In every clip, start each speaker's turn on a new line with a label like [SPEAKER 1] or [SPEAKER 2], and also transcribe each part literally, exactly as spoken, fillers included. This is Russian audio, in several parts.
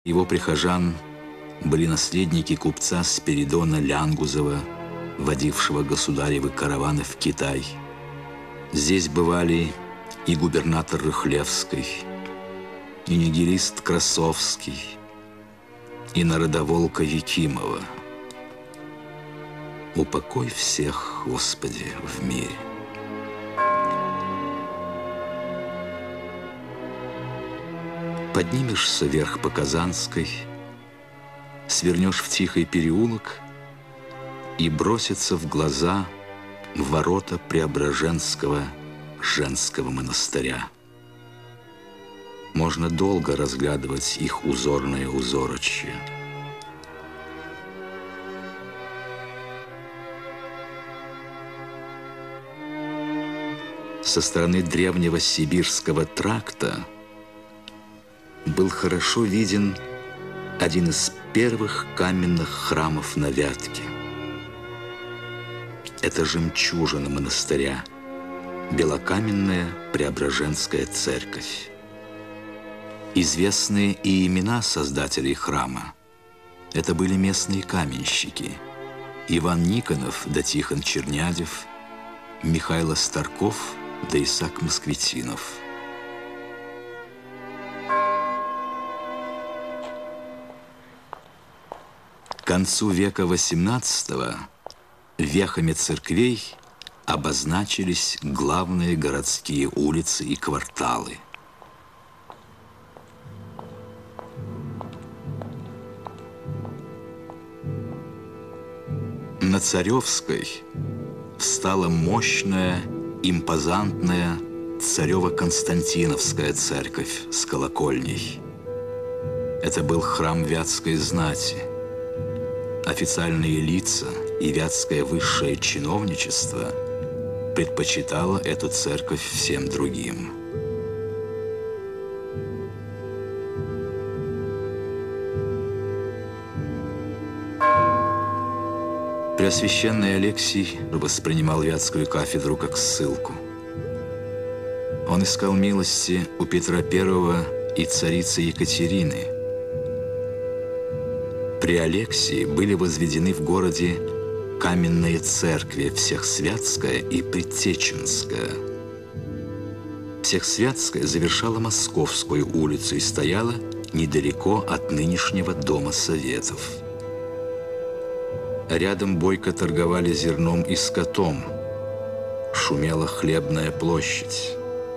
[SPEAKER 1] Его прихожан были наследники купца Спиридона Лянгузова, водившего государевы караваны в Китай. Здесь бывали и губернатор Рыхлевский, и нигилист Красовский, и народоволка Якимова. Упокой всех, Господи, в мире. Поднимешься вверх по Казанской, свернешь в тихий переулок и бросится в глаза ворота Преображенского женского монастыря. Можно долго разглядывать их узорное узорочье. Со стороны древнего сибирского тракта был хорошо виден один из первых каменных храмов на Вятке. Это жемчужина монастыря, белокаменная Преображенская церковь. Известные и имена создателей храма. Это были местные каменщики: Иван Никонов да Тихон Чернядев, Михайло Старков да Исаак Москвитинов. К концу века восемнадцатого вехами церквей обозначились главные городские улицы и кварталы. На Царевской встала мощная, импозантная Царево-Константиновская церковь с колокольней. Это был храм вятской знати. Официальные лица и вятское высшее чиновничество предпочитало эту церковь всем другим. Преосвященный Алексий воспринимал вятскую кафедру как ссылку. Он искал милости у Петра Первого и царицы Екатерины. При Алексии были возведены в городе каменные церкви Всехсвятская и Предтеченская. Всехсвятская завершала Московскую улицу и стояла недалеко от нынешнего Дома Советов. Рядом бойко торговали зерном и скотом. Шумела Хлебная площадь.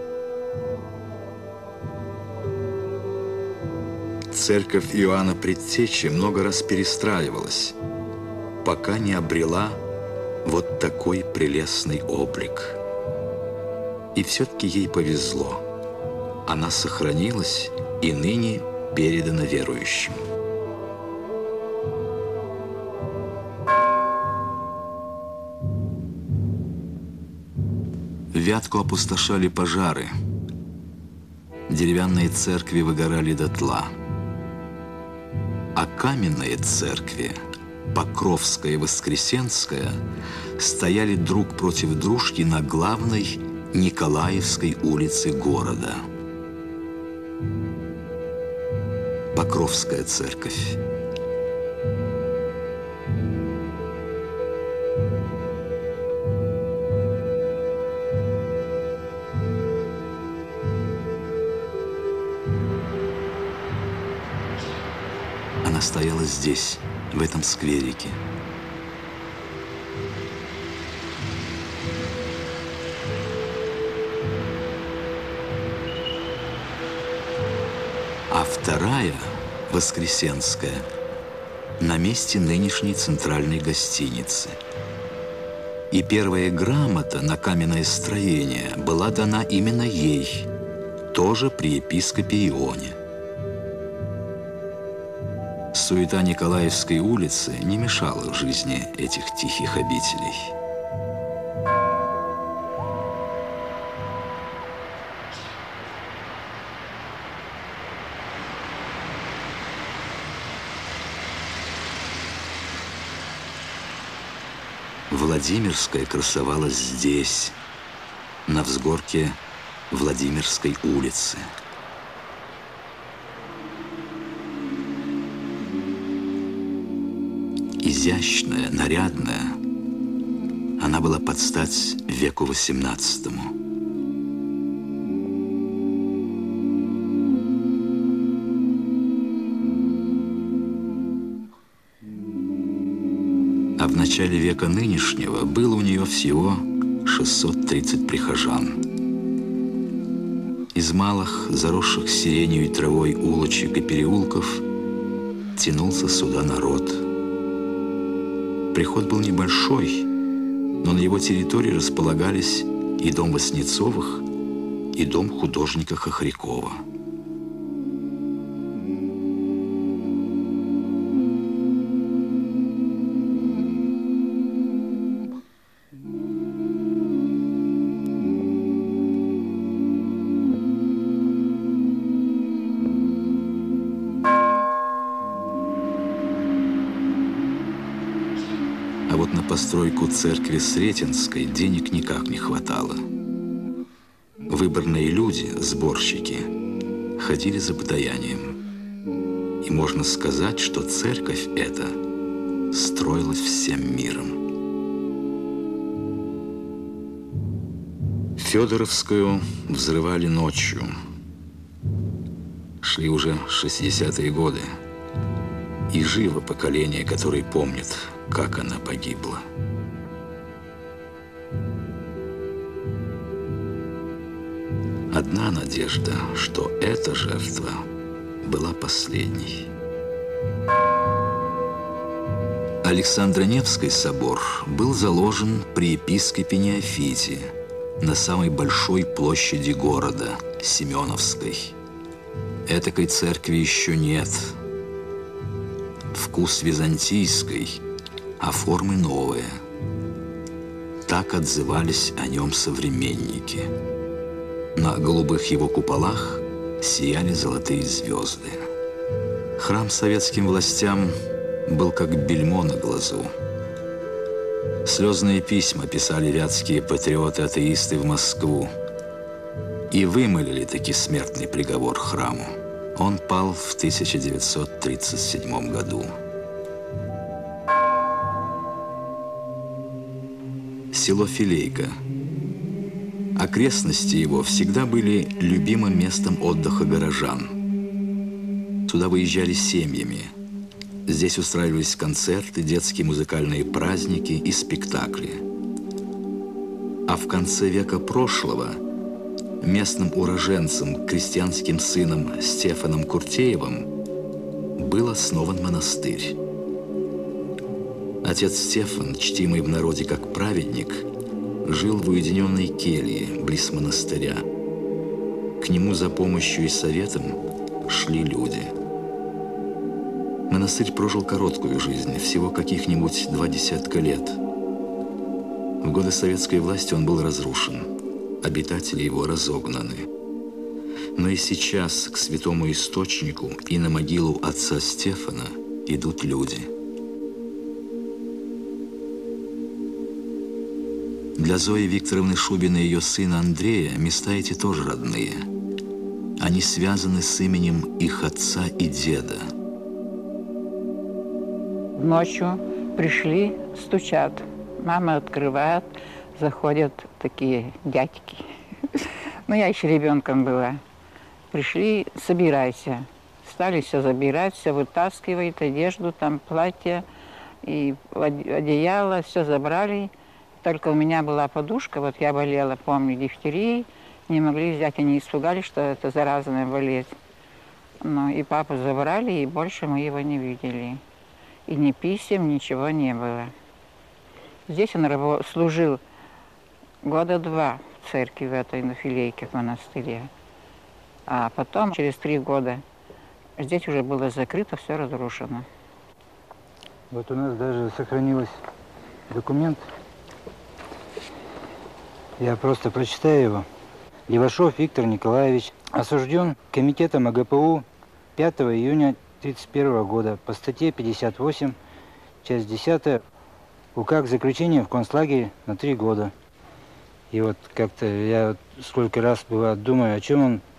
[SPEAKER 1] Церковь Иоанна Предтечи много раз перестраивалась, пока не обрела вот такой прелестный облик. И все-таки ей повезло. Она сохранилась и ныне передана верующим. Вятку опустошали пожары. Деревянные церкви выгорали дотла. А каменные церкви, Покровская и Воскресенская, стояли друг против дружки на главной Николаевской улице города. Покровская церковь. Она стояла здесь, в этом скверике. А вторая, Воскресенская, на месте нынешней центральной гостиницы. И первая грамота на каменное строение была дана именно ей, тоже при епископе Ионе. Суета Николаевской улицы не мешала жизни этих тихих обителей. Владимирская красовалась здесь, на взгорке Владимирской улицы. изящная, нарядная. Она была под стать веку восемнадцатому. А в начале века нынешнего было у нее всего шестьсот тридцать прихожан. Из малых, заросших сиренью и травой улочек и переулков тянулся сюда народ. Приход был небольшой, но на его территории располагались и дом Васнецовых, и дом художника Хохрякова. А вот на постройку церкви Сретенской денег никак не хватало. Выборные люди, сборщики, ходили за подаянием. И можно сказать, что церковь эта строилась всем миром. Федоровскую взрывали ночью. Шли уже шестидесятые годы. И живо поколение, которое помнит, как она погибла. Одна надежда, что эта жертва была последней. Александро-Невский собор был заложен при епископе Неофите на самой большой площади города, Семеновской. Этакой церкви еще нет. Вкус византийской, а формы новые. Так отзывались о нем современники. На голубых его куполах сияли золотые звезды. Храм советским властям был как бельмо на глазу. Слезные письма писали вятские патриоты-атеисты в Москву и вымолили таки смертный приговор храму. Он пал в тысяча девятьсот тридцать седьмом году. Село Филейка. Окрестности его всегда были любимым местом отдыха горожан. Сюда выезжали семьями. Здесь устраивались концерты, детские музыкальные праздники и спектакли. А в конце века прошлого местным уроженцем, крестьянским сыном Стефаном Куртеевым был основан монастырь. Отец Стефан, чтимый в народе как праведник, жил в уединенной келье близ монастыря. К нему за помощью и советом шли люди. Монастырь прожил короткую жизнь, всего каких-нибудь два десятка лет. В годы советской власти он был разрушен, обитатели его разогнаны. Но и сейчас к святому источнику и на могилу отца Стефана идут люди. Для Зои Викторовны Шубиной и ее сына Андрея места эти тоже родные. Они связаны с именем их отца и деда.
[SPEAKER 2] Ночью пришли, стучат. Мама открывает, заходят такие дядьки. Ну, я еще ребенком была. Пришли, собирайся. Стали все забирать, все вытаскивают, одежду, там, платье и одеяло, все забрали. Только у меня была подушка, вот я болела, помню, дифтерией, не могли взять, они испугались, что это заразная болезнь. Ну, и папу забрали, и больше мы его не видели. И ни писем, ничего не было. Здесь он служил года два в церкви в этой, на Филейке, в монастыре. А потом, через три года, здесь уже было закрыто, все разрушено.
[SPEAKER 3] Вот у нас даже сохранилось документ. Я просто прочитаю его. Левашов Виктор Николаевич осужден комитетом А Г П У пятого июня тридцать первого года по статье пятьдесят восемь, часть десятая, УК к заключению в концлагере на три года. И вот как-то я сколько раз бывает думаю, о чем он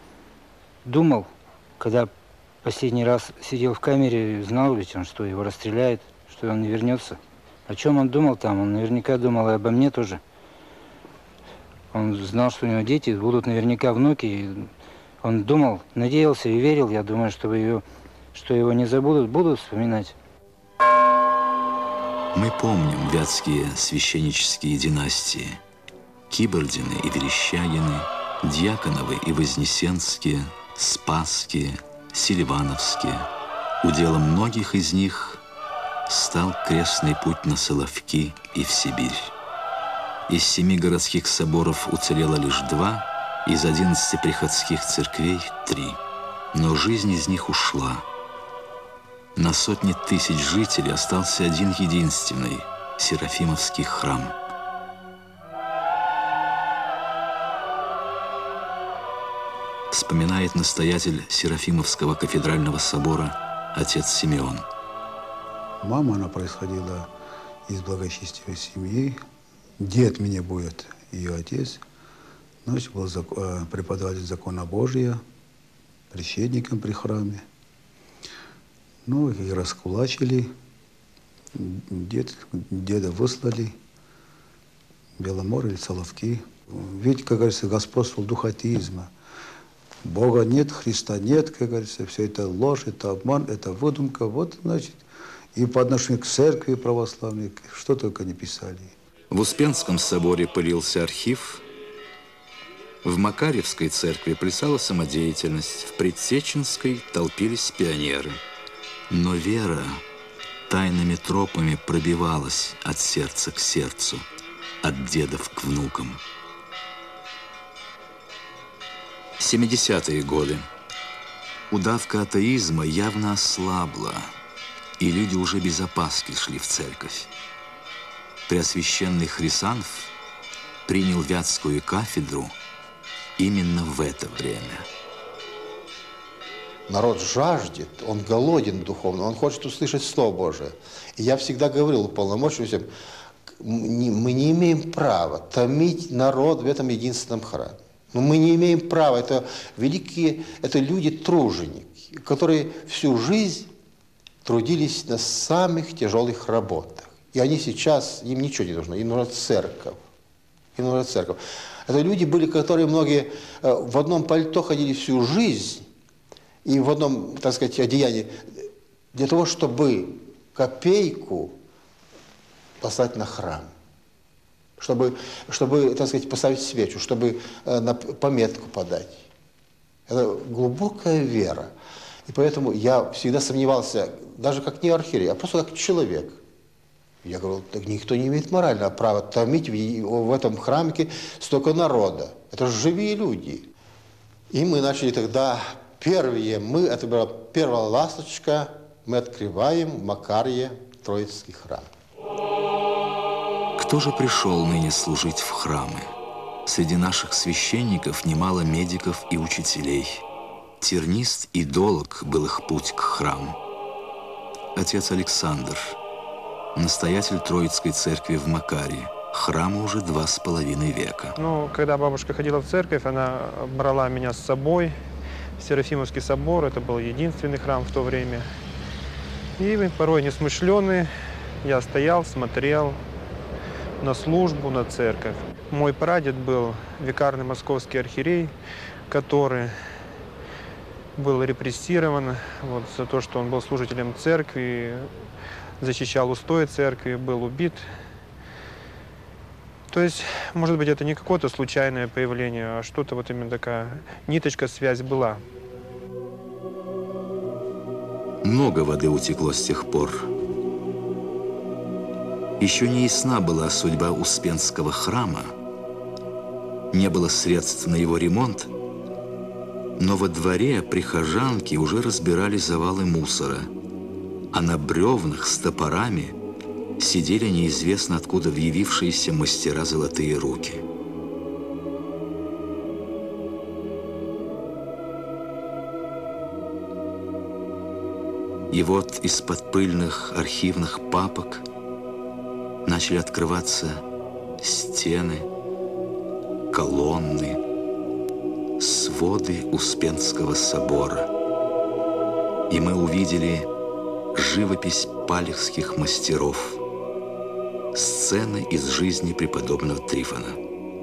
[SPEAKER 3] думал, когда последний раз сидел в камере, знал ведь он, что его расстреляют, что он не вернется. О чем он думал там? Он наверняка думал и обо мне тоже. Он знал, что у него дети, будут наверняка внуки. И он думал, надеялся и верил, я думаю, что его, что его не забудут, будут вспоминать.
[SPEAKER 1] Мы помним вятские священнические династии. Кибордины и Верещагины, Дьяконовы и Вознесенские, Спасские, Селивановские. Уделом многих из них стал крестный путь на Соловки и в Сибирь. Из семи городских соборов уцелело лишь два, из одиннадцати приходских церквей – три. Но жизнь из них ушла. На сотни тысяч жителей остался один единственный – Серафимовский храм. Вспоминает настоятель Серафимовского кафедрального собора отец Симеон.
[SPEAKER 4] Мама, она происходила из благочестивой семьи. Дед мне будет ее отец. Значит, был преподаватель закона Божия, пресвященником при храме. Ну, их раскулачили. Дед, деда выслали. Беломор или Соловки. Ведь, как говорится, господствовал дух атеизма. Бога нет, Христа нет, как говорится, все это ложь, это обман, это выдумка. Вот, значит, и по отношению к церкви православной, что только не писали.
[SPEAKER 1] В Успенском соборе пылился архив. В Макарьевской церкви плясала самодеятельность. В Предсеченской толпились пионеры. Но вера тайными тропами пробивалась от сердца к сердцу, от дедов к внукам. семидесятые годы. Удавка атеизма явно ослабла, и люди уже без опаски шли в церковь. Преосвященный Хрисанф принял Вятскую кафедру именно в это время.
[SPEAKER 5] Народ жаждет, он голоден духовно, он хочет услышать Слово Божие. И я всегда говорил уполномоченным, мы не имеем права томить народ в этом единственном храме. Но мы не имеем права, это великие, это люди-труженики, которые всю жизнь трудились на самых тяжелых работах. И они сейчас, им ничего не нужно, им нужна церковь. Им нужна церковь. Это люди были, которые многие в одном пальто ходили всю жизнь, и в одном, так сказать, одеянии, для того, чтобы копейку послать на храм. Чтобы, чтобы, так сказать, поставить свечу, чтобы э, на пометку подать. Это глубокая вера. И поэтому я всегда сомневался, даже как не архиерей, а просто как человек. Я говорю, так никто не имеет морального права томить в, в этом храме столько народа. Это же живые люди. И мы начали тогда, первые мы, это была первая ласточка, мы открываем в Макарье Троицкий храм.
[SPEAKER 1] Кто же пришел ныне служить в храмы? Среди наших священников немало медиков и учителей. Тернист и долог был их путь к храму. Отец Александр, настоятель Троицкой церкви в Макарье, храму уже два с половиной века.
[SPEAKER 6] Ну, когда бабушка ходила в церковь, она брала меня с собой в Серафимовский собор. Это был единственный храм в то время. И порой несмышленый, я стоял, смотрел на службу, на церковь. Мой прадед был викарный московский архиерей, который был репрессирован вот, за то, что он был служителем церкви, защищал устои церкви, был убит. То есть, может быть, это не какое-то случайное появление, а что-то вот именно такая ниточка, связь была.
[SPEAKER 1] Много воды утекло с тех пор. Еще не ясна была судьба Успенского храма, не было средств на его ремонт, но во дворе прихожанки уже разбирали завалы мусора, а на бревнах с топорами сидели неизвестно откуда явившиеся мастера золотые руки. И вот из-под пыльных архивных папок начали открываться стены, колонны, своды Успенского собора. И мы увидели живопись палехских мастеров, сцены из жизни преподобного Трифона.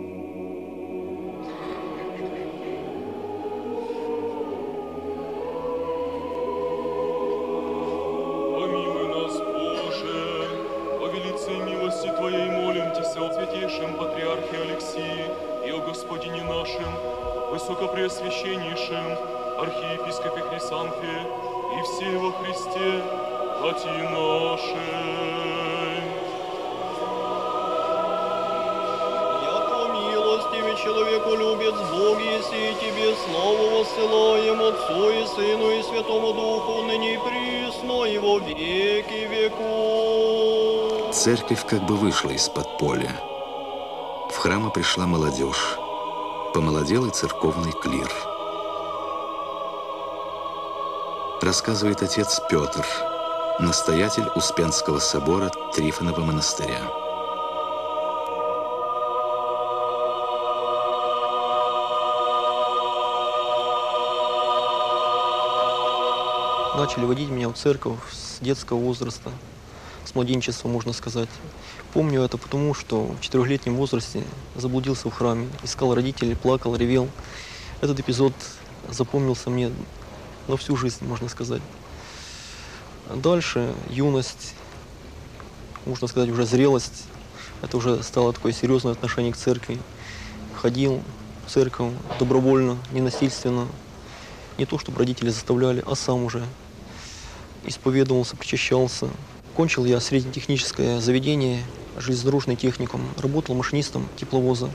[SPEAKER 7] Помилуй нас, Боже, по велицей милости Твоей молим Тебя о святейшем патриархе Алексии и о Господине нашем, высокопреосвященнейшем архиепископе Хрисанфе и все во Христе, Отцы нашей.
[SPEAKER 8] Яко милостивый человеку любит Бог, если и Тебе славу воссылаем Отцу и Сыну и Святому Духу, ныне и присно, и во веки веков.
[SPEAKER 1] Церковь как бы вышла из-под поля. В храмы пришла молодежь. Помолодел и церковный клир. Рассказывает отец Петр, настоятель Успенского собора Трифонова монастыря.
[SPEAKER 9] Начали водить меня в церковь с детского возраста, с младенчества, можно сказать. Помню это потому, что в четырехлетнем возрасте заблудился в храме, искал родителей, плакал, ревел. Этот эпизод запомнился мне на всю жизнь, можно сказать. Дальше юность, можно сказать, уже зрелость. Это уже стало такое серьезное отношение к церкви. Ходил в церковь добровольно, ненасильственно. Не то, чтобы родители заставляли, а сам уже исповедовался, причащался. Кончил я среднетехническое заведение, железнодорожный техникум. Работал машинистом тепловоза.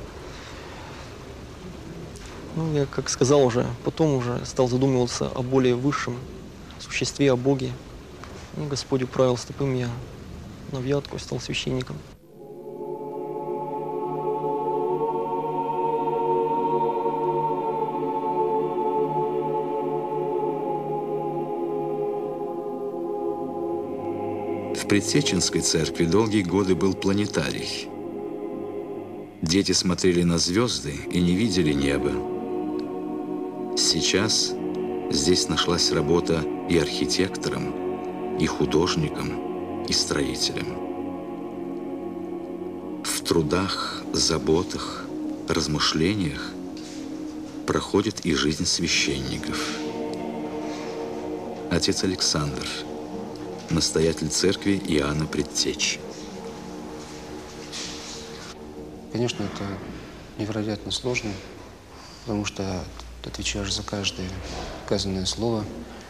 [SPEAKER 9] Ну, я, как сказал уже, потом уже стал задумываться о более высшем существе, о Боге. И Господь управил стопы меня на Вятку, стал священником.
[SPEAKER 1] В Предсеченской церкви долгие годы был планетарий. Дети смотрели на звезды и не видели неба. Сейчас здесь нашлась работа и архитекторам, и художникам, и строителям. В трудах, заботах, размышлениях проходит и жизнь священников. Отец Александр, настоятель церкви Иоанна Предтечи.
[SPEAKER 10] Конечно, это невероятно сложно, потому что ты отвечаешь за каждое сказанное слово.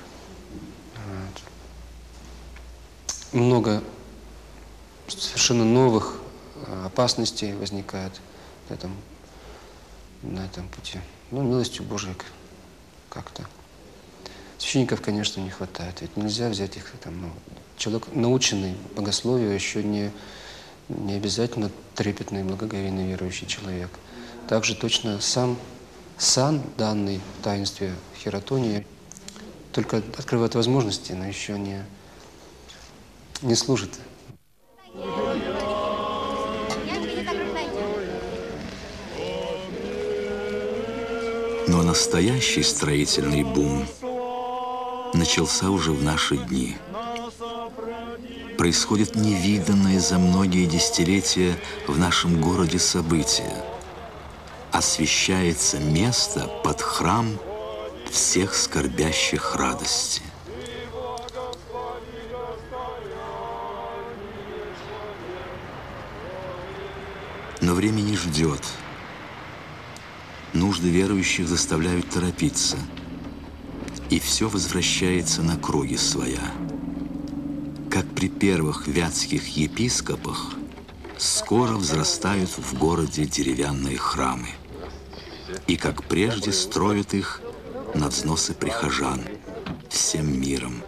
[SPEAKER 10] Много совершенно новых опасностей возникает на этом, на этом пути. Но милостью Божией как-то. Священников, конечно, не хватает, ведь нельзя взять их там, ну, человек, наученный богословию, еще не, не обязательно трепетный, благоговейный верующий человек. Также точно сам сан, данный в таинстве хератонии, только открывает возможности, но еще не, не служит.
[SPEAKER 1] Но настоящий строительный бум начался уже в наши дни. Происходит невиданное за многие десятилетия в нашем городе событие. Освящается место под храм всех скорбящих радости. Но время не ждет. Нужды верующих заставляют торопиться. И все возвращается на круги своя. Как при первых вятских епископах, скоро взрастают в городе деревянные храмы. И как прежде строят их на взносы прихожан всем миром.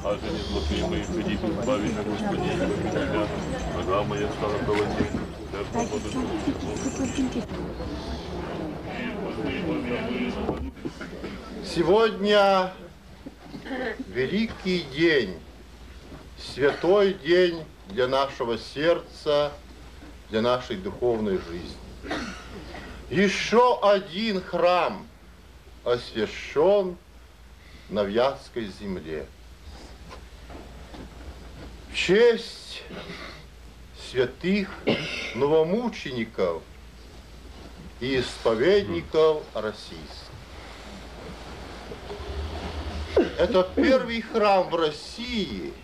[SPEAKER 7] а же не злотые мои ходить, избавить на Господи, и тебя. Нога моя стала колотить, сердце подушилось.
[SPEAKER 5] Сегодня великий день, святой день для нашего сердца, для нашей духовной жизни. Еще один храм освящен на Вятской земле. В честь святых новомучеников и исповедников российских. Это первый храм в России,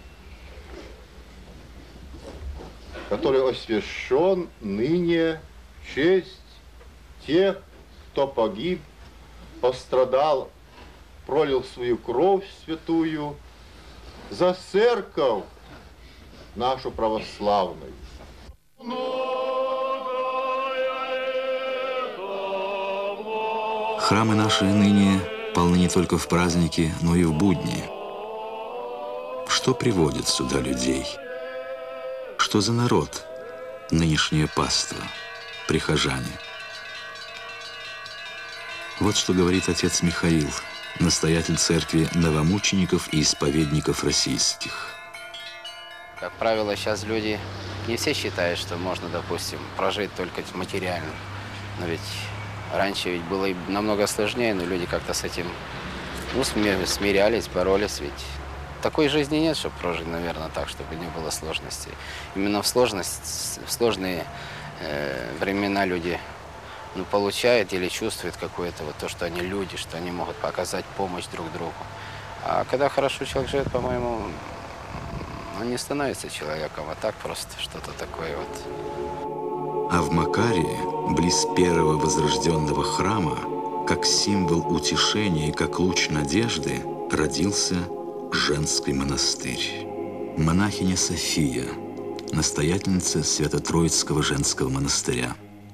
[SPEAKER 5] который освящен ныне в честь тех, кто погиб, пострадал, пролил свою кровь святую за церковь нашу православную.
[SPEAKER 1] Храмы наши ныне полны не только в праздники, но и в будни. Что приводит сюда людей? Что за народ нынешнее паство, прихожане? Вот что говорит отец Михаил, настоятель церкви новомучеников и исповедников российских.
[SPEAKER 11] Как правило, сейчас люди не все считают, что можно, допустим, прожить только материально. Но ведь раньше ведь было намного сложнее, но люди как-то с этим ну, смирялись, боролись. Ведь такой жизни нет, чтобы прожить, наверное, так, чтобы не было сложностей. Именно в, сложность, в сложные э, времена люди ну, получают или чувствуют какое-то вот то, что они люди, что они могут показать помощь друг другу. А когда хорошо человек живет, по-моему, он не становится человеком, а так просто что-то такое вот.
[SPEAKER 1] А в Макарии, близ первого возрожденного храма, как символ утешения и как луч надежды, родился женский монастырь. Монахиня София, настоятельница Свято-Троицкого женского монастыря.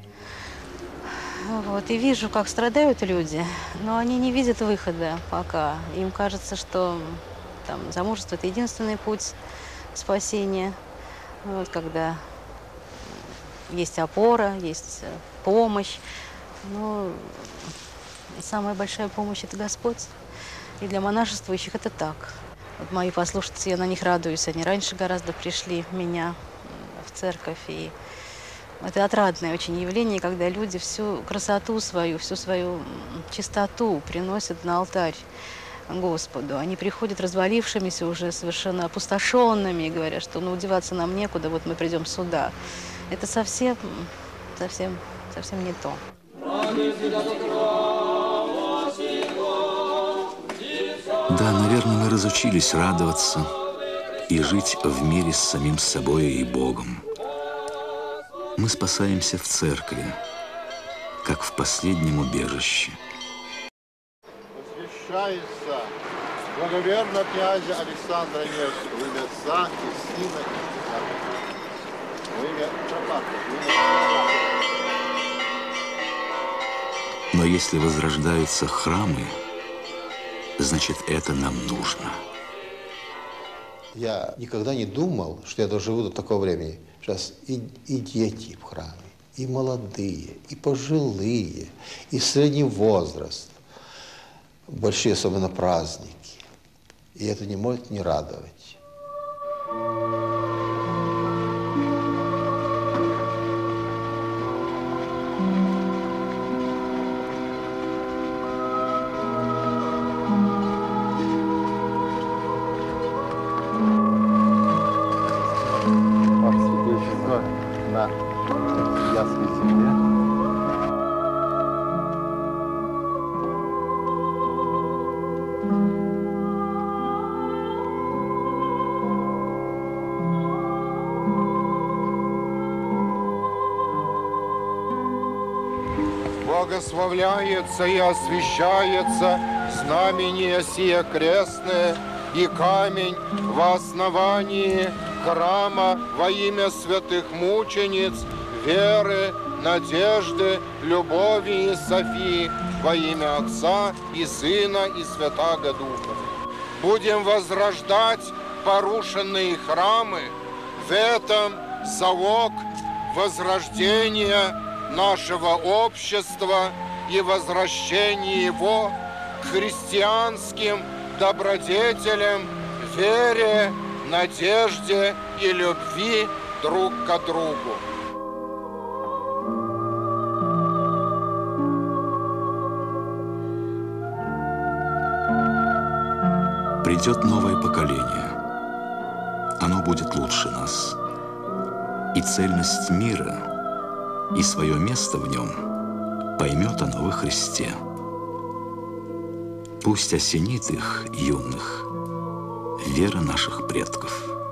[SPEAKER 12] Вот, и вижу, как страдают люди, но они не видят выхода пока. Им кажется, что там, замужество – это единственный путь спасения. Вот, когда есть опора, есть помощь. Но самая большая помощь – это Господь. И для монашествующих это так. Вот мои послушницы, я на них радуюсь. Они раньше гораздо пришли в меня в церковь. И это отрадное очень явление, когда люди всю красоту свою, всю свою чистоту приносят на алтарь Господу. Они приходят развалившимися, уже совершенно опустошенными, и говорят, что ну, деваться нам некуда, вот мы придем сюда. Это совсем, совсем, совсем не то.
[SPEAKER 1] Да, наверное, мы разучились радоваться и жить в мире с самим собой и Богом. Мы спасаемся в церкви, как в последнем убежище.
[SPEAKER 5] Посвящается благоверно князя Александра Невского, в имя Отца и Сына и Духа, во имя Патра.
[SPEAKER 1] Но если возрождаются храмы, значит, это нам нужно.
[SPEAKER 5] Я никогда не думал, что я доживу до такого времени. Сейчас и, и дети в храме, и молодые, и пожилые, и средний возраст. Большие, особенно праздники. И это не может не радовать. На Вятской земле.
[SPEAKER 13] Благословляется и освящается знамение сие крестное и камень во основании храма во имя святых мучениц, веры, надежды, любови и Софии, во имя Отца и Сына и Святаго Духа. будем возрождать порушенные храмы. В этом залог возрождения нашего общества и возвращения его к христианским добродетелям, вере, надежде и любви друг к другу.
[SPEAKER 1] Придет новое поколение. Оно будет лучше нас. И цельность мира, и свое место в нем поймет оно во Христе. Пусть осенит их, юных, вера наших предков.